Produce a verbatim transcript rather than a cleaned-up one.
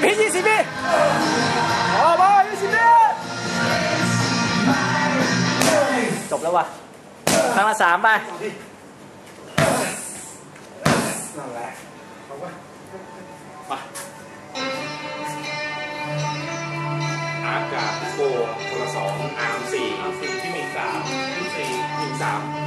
วิยี่สิบวิออกมายี่สิบวิจบแล้ววะครั้งละสามไปนั่นแหละมาอาร์ตกับโกคนละสองอาร์มสี่อาร์มสี่ที่มีสามที่สี่มีสาม